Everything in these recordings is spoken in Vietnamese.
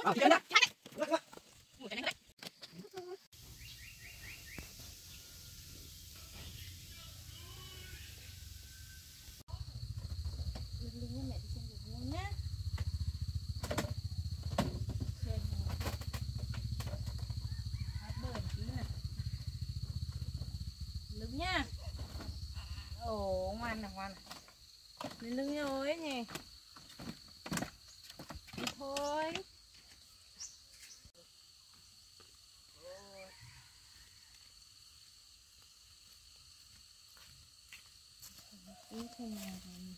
Đứng nha. Ồ, ngoan nè, ngoan nè. Lên lưng rồi ấy nhỉ. Đi thôi. Đi thôi nào rồi.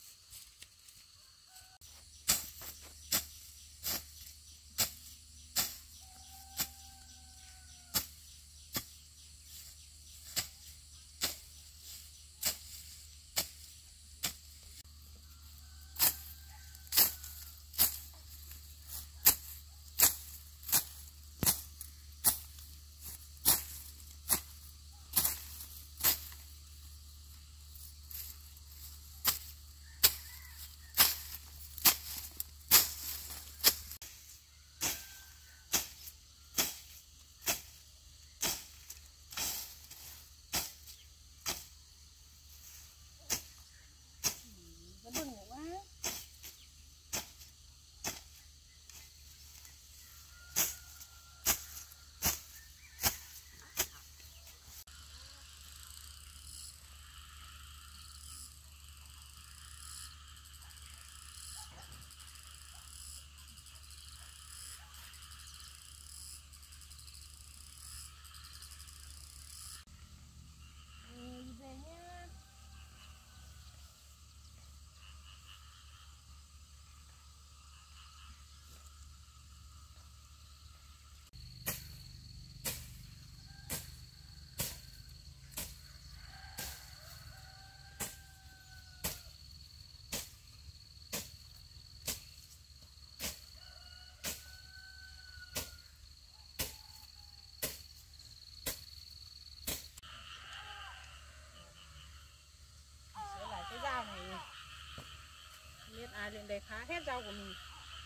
Ai lên đây phá hết rau của mình.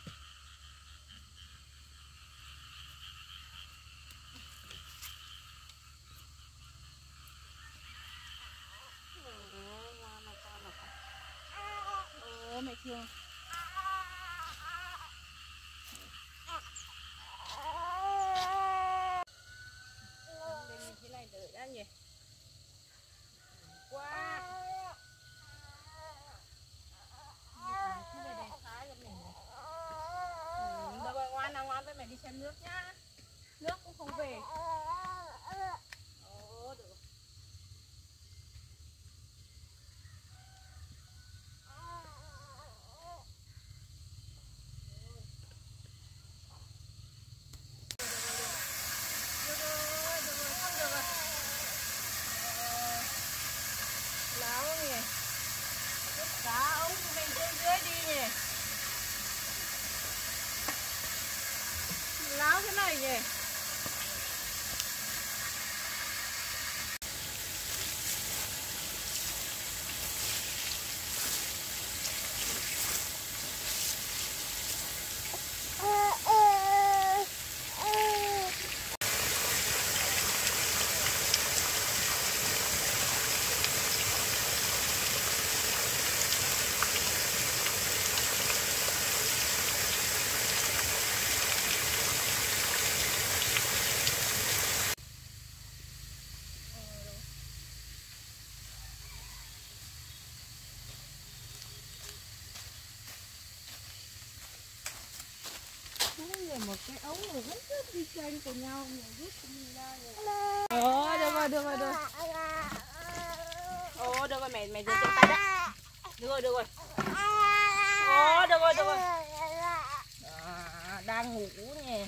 Mẹ thương. Đây mình thế này đợi đã nhỉ. Quá. Ngoan với mẹ đi xem nước nhá. Nước cũng không về. Được. Láo nhỉ. Cá ống của mình trên dưới đi nhỉ. Láo thế này nhỉ. Một cái ống rồi vẫn cứ đi tranh của nhau rút mình ra rồi. Được rồi. Được rồi, mẹ rửa chân tay đấy. Được rồi. Được rồi. Đang ngủ nhỉ.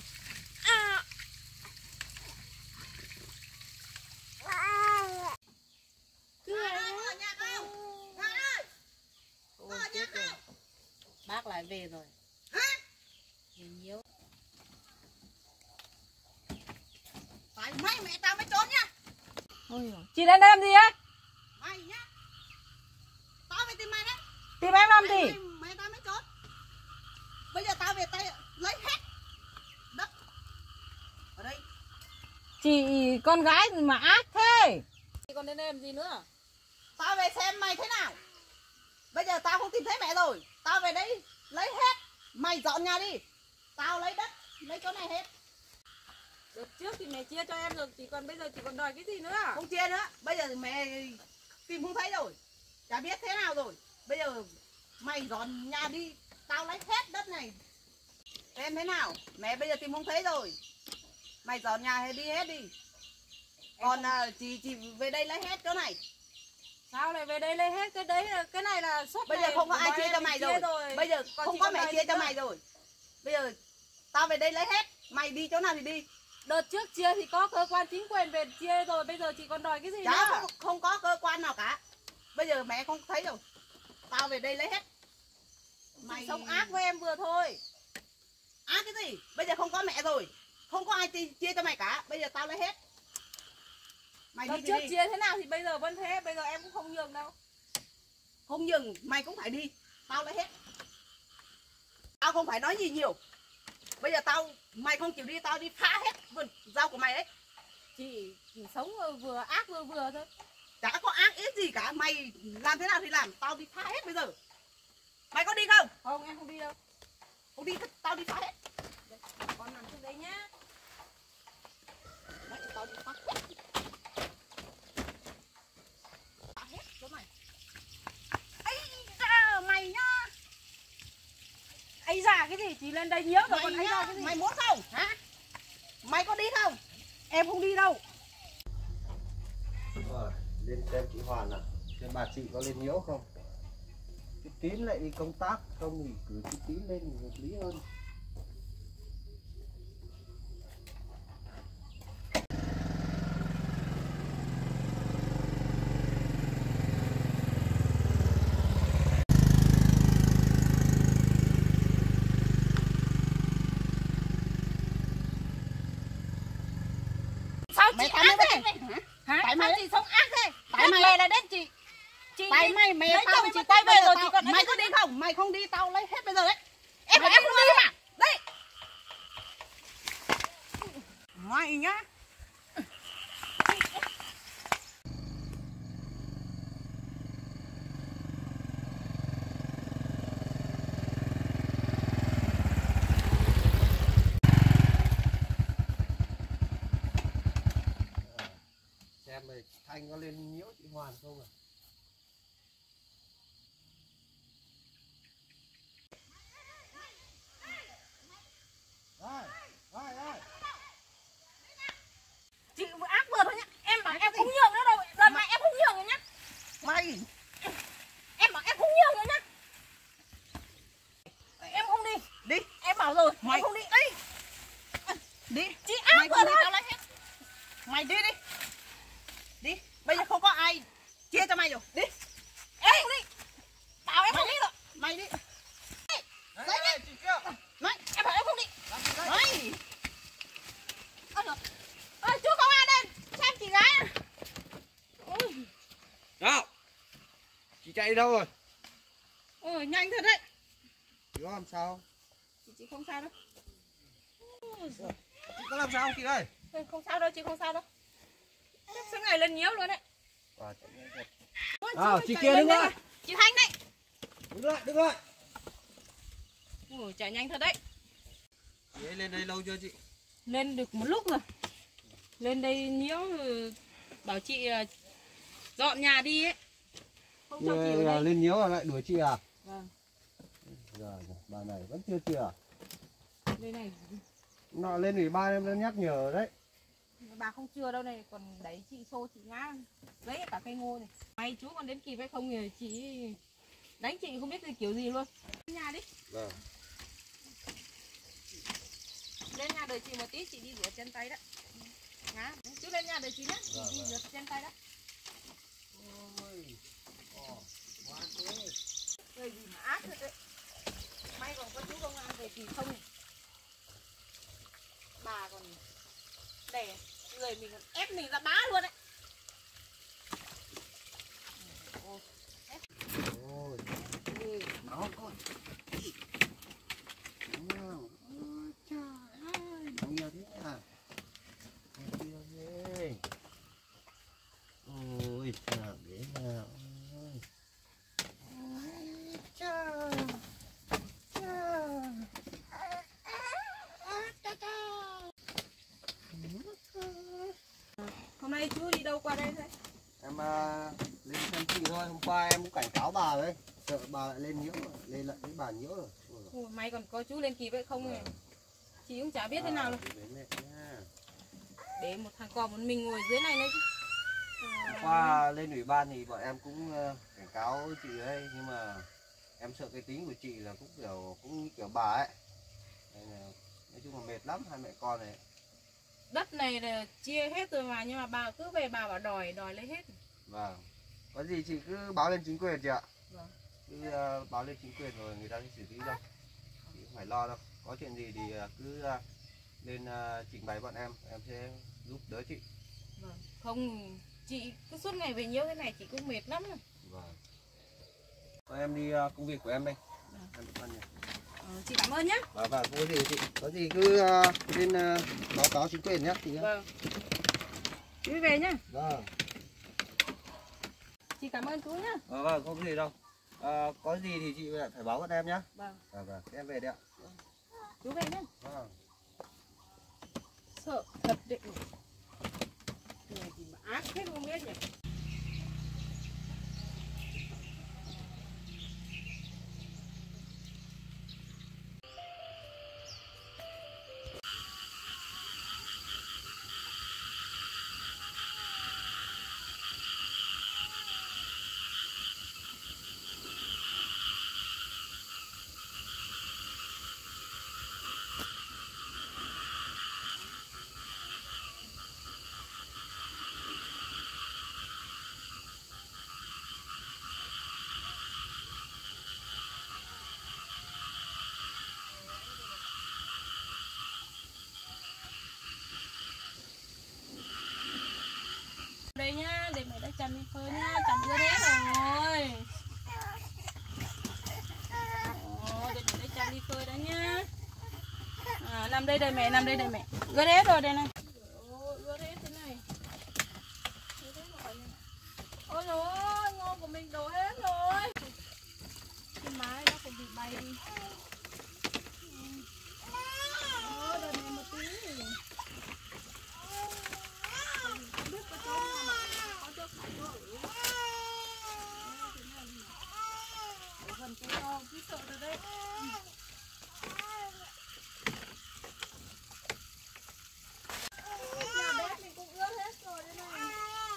Chết rồi. Bác lại về rồi. Nhiều. Phải mẹ tao mới trốn nha. Chị lên đây làm gì á? Mày nhá. Tao phải tìm mày đấy. Tìm em làm gì? Mày tao mới trốn. Bây giờ tao về tay lấy hết. Chị con gái mà ác thế. Chị còn đến đây làm gì nữa? Tao về xem mày thế nào. Bây giờ tao không tìm thấy mẹ rồi. Tao về đây lấy hết. Mày dọn nhà đi. Tao lấy đất, lấy chỗ này hết. Đợt trước thì mẹ chia cho em rồi, bây giờ chị còn đòi cái gì nữa? Không chia nữa. Bây giờ mẹ tìm không thấy rồi. Chả biết thế nào rồi. Bây giờ mày dọn nhà đi. Tao lấy hết đất này. Em thế nào? Mẹ bây giờ tìm không thấy rồi. Mày dọn nhà hay đi hết đi. Còn chị về đây lấy hết chỗ này. Sao lại về đây lấy hết cái đấy? Cái này là suốt. Bây giờ không có ai chia cho mày rồi. Bây giờ không có mẹ chia cho mày rồi. Bây giờ tao về đây lấy hết. Mày đi chỗ nào thì đi. Đợt trước chia thì có cơ quan chính quyền về chia rồi. Bây giờ chị còn đòi cái gì nữa? Không có cơ quan nào cả. Bây giờ mẹ không thấy rồi. Tao về đây lấy hết. Mày sống ác với em vừa thôi. Ác cái gì? Bây giờ không có mẹ rồi. Không có ai chia cho mày cả. Bây giờ tao lấy hết. Mày đi trước chia thế nào thì bây giờ vẫn thế. Bây giờ em cũng không nhường đâu. Không nhường mày cũng phải đi. Tao lấy hết. Tao không phải nói gì nhiều. Bây giờ mày không chịu đi. Tao đi phá hết vườn rau của mày đấy. Chị sống vừa ác vừa thôi. Chả có ác ít gì cả. Mày làm thế nào thì làm. Tao đi phá hết bây giờ. Mày có đi không? Không, em không đi đâu. Không đi, tao đi phá hết. Con nằm trên đấy nhá. Mày, tao đi phá hết. Phá hết chỗ mày. Ây da, mày nhá. Ây da cái gì? Chỉ lên đây nhiễu rồi còn ây da cái gì? Mày muốn không? Hả? Mày có đi không? Em không đi đâu. Rồi, lên xem chị Hoàn à. Xem bà chị có lên nhiễu không? Cái Tín lại đi công tác, không thì cử cái Tín lên thì hợp lý hơn. Sao chị ác thế? Hả? Tại mày chị sống ác thế. Tại mày là đến chị. Tại mày lấy chồng chị quay về rồi chị còn mày có đi không? Mày không đi tao lấy hết bây giờ đấy. Em không đi mà. Đây. Mày nhá. Xem này, Thanh có lên nhiễu chị Hoàn không à? Chị ác vừa thôi nhá. Em bảo em không nhường nữa đâu. Lần này em không nhường rồi nhá. Mày. Em bảo em không nhường nữa nhá. Em không đi. Đi. Em bảo rồi. Mày em không đi. Đi. Đi. Chị ác mày vừa thôi. Tao lấy hết. Mày đi đi. Đi. Bây giờ không có ai chia cho mày rồi. Đi. Em không đi. Bảo em không đi rồi. Mày đi. Đấy nhá. Mày. Em bảo em không đi. Mày. Ôi chú công an lên. Xem chị gái à. Đâu? Chị chạy đi đâu rồi? Ôi nhanh thật đấy. Chị có làm sao? Chị không sao đâu. Chị có làm sao không chị ơi? Không sao đâu, chị không sao đâu. Sáng ngày lên nhiễu luôn đấy. Chị kia đứng lại. Chị Thanh đấy. Đứng lại. Ôi chạy nhanh thật đấy. Chị ấy lên đây lâu chưa chị? Lên được một lúc rồi. Lên đây nhiễu bảo chị dọn nhà đi ấy. Không cho chị ở đây. Lên nhiễu lại đuổi chị à? Vâng. Rồi, bà này vẫn chưa chia à? Đây này. Nọ lên ủy ban em đã nhắc nhở đấy. Bà không chưa đâu này, còn đấy chị xô chị ngã gãy cả cây ngô này. May chú còn đến kịp hay không thì chị đánh chị không biết kiểu gì luôn. Lên nhà đi. Vâng. Lên nhà đợi chị một tí, chị đi rửa chân tay đó. Ngã. Chú lên nhà đợi chị nhé, chị đi rửa chân tay đó. Ôi. Ngoan thế. Người gì mà ác thật đấy. May còn có chú công an về thì không này. Bà còn đẻ người mình còn ép mình ra bá luôn đấy. Ôi. Máu con. Ôi trời ơi, máu nhiều thế à? nay chú đi đâu qua đây thế? Em lên xem chị thôi, hôm qua em cũng cảnh cáo bà đấy, sợ bà lại lên nhiễu, lên lại với bà nhiễu rồi. Ủa, may còn có chú lên kịp vậy không này. Chị cũng chả biết thế nào đâu. Để một thằng con một mình ngồi dưới này nữa chứ. Hôm qua lên ủy ban thì bọn em cũng cảnh cáo chị ấy, nhưng mà em sợ cái tính của chị là cũng như kiểu bà ấy. Nên là, nói chung là mệt lắm hai mẹ con này. Đất này là chia hết rồi mà, nhưng mà bà cứ về bà bảo đòi lấy hết. Vâng. Có gì chị cứ báo lên chính quyền chị ạ. Vâng. Cứ báo lên chính quyền rồi người ta sẽ xử lý đâu. Chị không phải lo đâu. Có chuyện gì thì cứ lên trình bày bọn em sẽ giúp đỡ chị. Vâng. Không, chị cứ suốt ngày về nhiễu thế này chị cũng mệt lắm rồi. Vâng. Thôi em đi công việc của em đây. Em bận nhỉ. Chị cảm ơn nhé. Vâng, có gì chị, có gì cứ lên báo cáo chính quyền nhé chị nhé. Vâng. Chú về nhá. Vâng. Chị cảm ơn chú nhá. Vâng, không có gì đâu. Có gì thì chị lại phải báo bọn em nhé. Vâng. Vâng, em về đấy ạ. Chú về nhá. Vâng. Sợ thật đấy. Người gì mà ác thế không biết nhỉ. Đây nhá, để mẹ đã chăm đi phơi nhá, chăm ướt hết rồi. Để mẹ đã chăm đi phơi đó nhá. Nằm đây đây mẹ, nằm đây đây mẹ. Ướt hết rồi đây này. Ướt hết thế này. Ôi dồi ôi, ngô của mình đổ hết rồi. Cái mái nó cũng bị bay đi. Đợt này một tí. Không biết có chỗ nào mà có chỗ phải chỗ ở gần chỗ to, cứ sợ rồi đấy. Nhà bếp mình cũng ướt hết rồi đây này.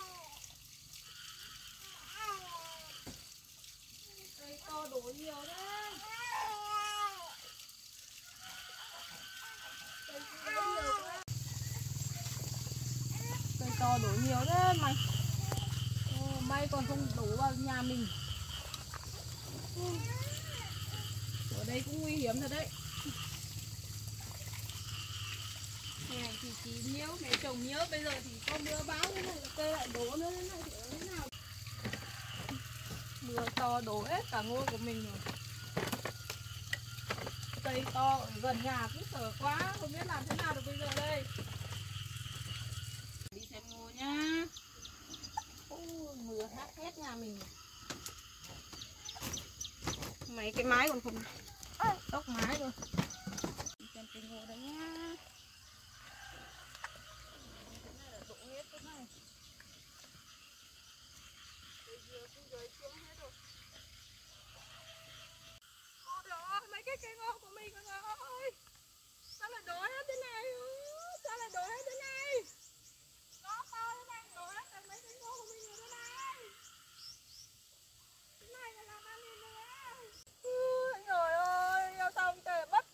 Cây to đổ nhiều đấy. Cây to đổ nhiều đấy mày. May còn không đổ vào nhà mình. Ở đây cũng nguy hiểm thật đấy. Này thì chỉ nhiễu, mẹ chồng nhiễu, bây giờ thì có mưa bão thế này, cây lại đổ nữa thế này thì ở thế nào? Mưa to đổ hết cả ngô của mình rồi. Cây to ở gần nhà cứ sợ quá, không biết làm thế nào được bây giờ đây. Đi xem ngô nhá. Mưa hát hết nhà mình. Mấy cái mái còn không tóc mái rồi. Đi xem cái ngô đấy nhá. Cái này là rụng hết cái này. Cây dừa cũng rơi xuống hết rồi. Ôi trời ơi, mấy cái cây ngô của mình rồi ơi. Sao lại đổ hết thế này? Sao lại đổ hết thế này? Nó to thế này, đổ hết cả mấy cái ngô của mình rồi thế này. Cái này là làm ăn gì nữa? Trời ơi, sao không trời bất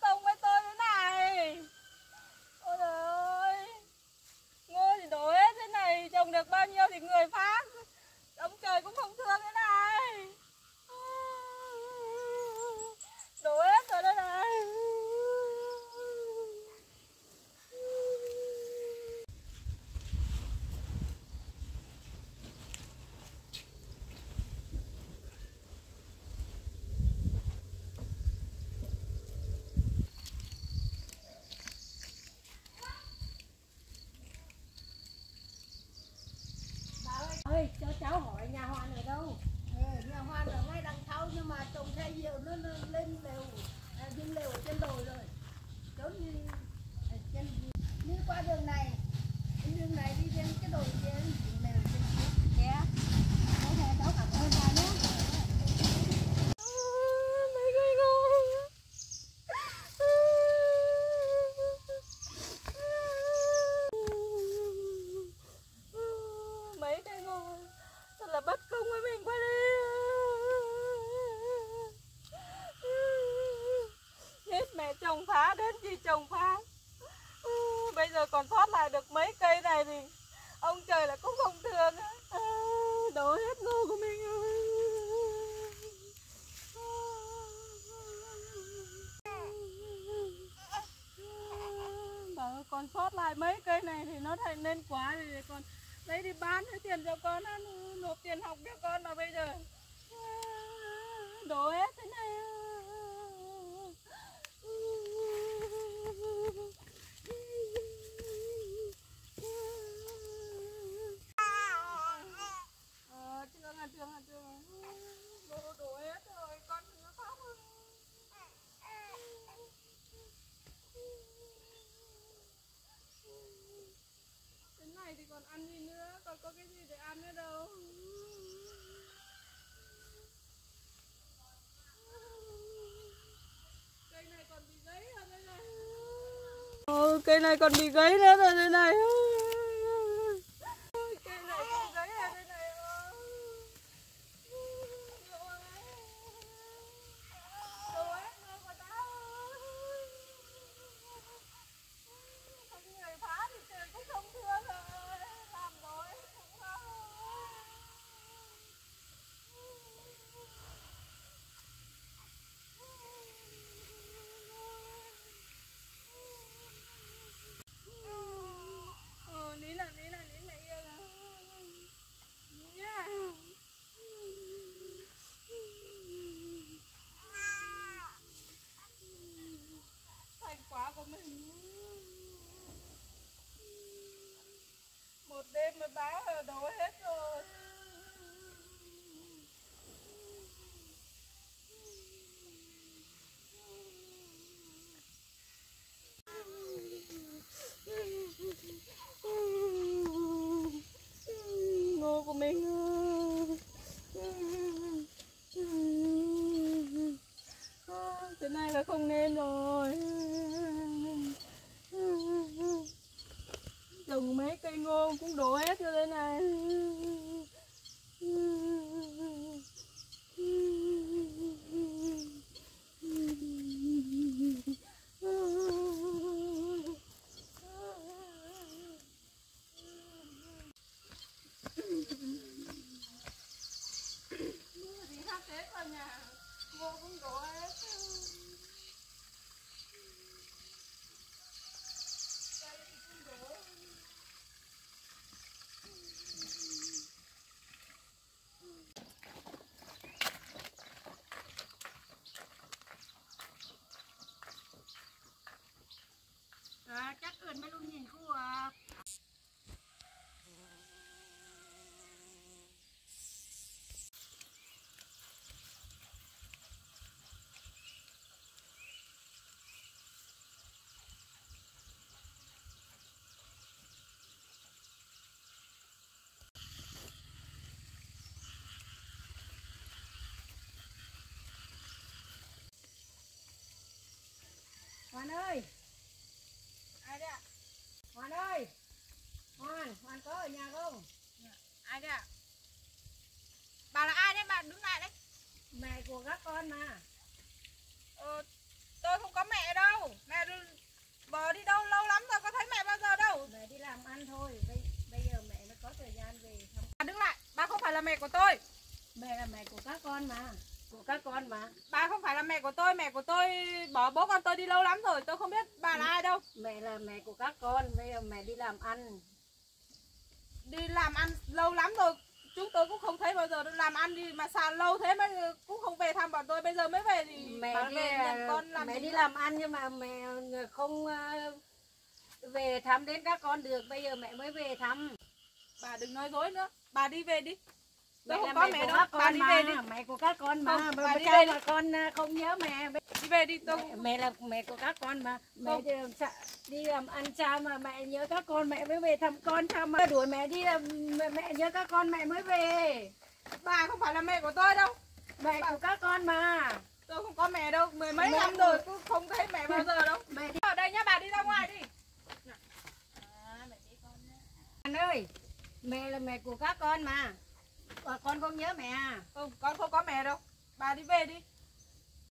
trồng phá, đến khi trồng phá. Bây giờ còn sót lại được mấy cây này thì ông trời là cũng không thương. Đổ hết ngô của mình ơi. Bảo còn sót lại mấy cây này thì nó thành nên quả thì còn lấy đi bán lấy tiền cho con ăn, nộp tiền học cho con mà bây giờ đổ hết thế này. Trương đổ hết rồi, con nó khóc. Cái này thì còn ăn gì nữa, còn có cái gì để ăn nữa đâu. Cây này còn bị gãy rồi đây này. Cây này còn bị gãy nữa rồi đây này. Cây này cũng gãy rồi đây này. Người phá thì trời cũng không thương rồi, làm rồi cũng không. Ní là yêu là nha. Thành quả của mình một đêm mà báo đổ hết rồi. Ngô của mình thế này là không nên rồi. Trồng mấy cây ngô cũng đổ hết ra đây này. Mưa thì khắp hết vào nhà, ngô cũng đổ hết. Chắc ơn mấy luôn nhìn khu à. Hoàn ơi, Ai đấy ạ? Hoàn ơi, Hoàn có ở nhà không? Ai đấy ạ? Bà là ai đấy, bà đứng lại đấy. Mẹ của các con mà. Tôi không có mẹ đâu. Mẹ bò đi đâu lâu lắm rồi, có thấy mẹ bao giờ đâu. Mẹ đi làm ăn thôi, bây giờ mẹ mới có thời gian về thăm. Bà đứng lại, bà không phải là mẹ của tôi. Mẹ là mẹ của các con mà. Của các con mà. Bà không phải là mẹ của tôi bỏ bố con tôi đi lâu lắm rồi, tôi không biết bà là ai đâu. Mẹ là mẹ của các con, bây giờ mẹ đi làm ăn. Đi làm ăn lâu lắm rồi, chúng tôi cũng không thấy bao giờ làm ăn đi mà xa lâu thế mà cũng không về thăm bọn tôi, bây giờ mới về thì Mẹ bà đi, về nhận con làm mẹ gì đi nữa? làm ăn nhưng mà mẹ không về thăm đến các con được, bây giờ mẹ mới về thăm. Bà đừng nói dối nữa, bà đi về đi. Mẹ Tôi là không có mẹ mẹ của đâu, các bà con đi mà, về đi. mẹ của các con mà. Không, bà Bà đi sao về đi. mà con không nhớ mẹ. Đi về đi, tôi Mẹ là mẹ của các con mà. Mẹ đi làm ăn sao mà mẹ nhớ các con mẹ mới về thăm con, sao mà đuổi mẹ đi là mẹ nhớ các con mẹ mới về. bà không phải là mẹ của tôi đâu. Mẹ của các con mà. Tôi không có mẹ đâu, mười mấy Mẹ năm của- rồi cũng không thấy mẹ bao giờ đâu. Mẹ đi. Ở đây nhá, bà đi ra ngoài đi. Anh ơi, mẹ là mẹ của các con mà. Con không nhớ mẹ à? Không, con không có mẹ đâu. Bà đi về đi.